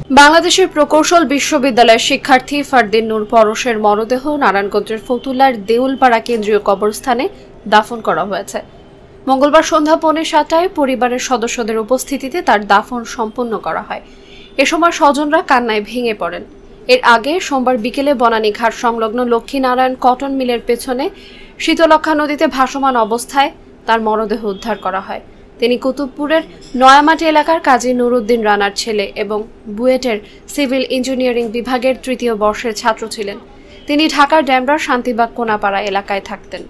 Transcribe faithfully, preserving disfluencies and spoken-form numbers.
বাংলাদেশের প্রকৌশল বিশ্ববিদ্যালয়ের শিক্ষার্থী ফারদিন নূর পরশের মরদেহ নারায়ণগঞ্জের ফতুল্লার দেউলপাড়া কেন্দ্রীয় কবরস্থানে দাফন করা হয়েছে। মঙ্গলবার সন্ধ্যা পৌনে সাতটায় পরিবারের সদস্যদের উপস্থিতিতে তার দাফন সম্পন্ন করা হয়। এ সময় স্বজনরা কান্নায় ভেঙে পড়েন। এর আগে সোমবার বিকেলে বনানী ঘাট সংলগ্ন লক্ষ্মীনারায়ণ কটন মিলের পেছনে শীতলক্ষা নদীতে ভাসমান অবস্থায় তার মরদেহ উদ্ধার করা হয়। তিনি কুতুবপুরের নয়ামাটি এলাকার কাজী নুরুদ্দিন রানার ছেলে এবং বুয়েটের সিভিল ইঞ্জিনিয়ারিং বিভাগের তৃতীয় বর্ষের ছাত্র ছিলেন। তিনি ঢাকার ডেমরার শান্তিবাগ কোনাপাড়া এলাকায় থাকতেন।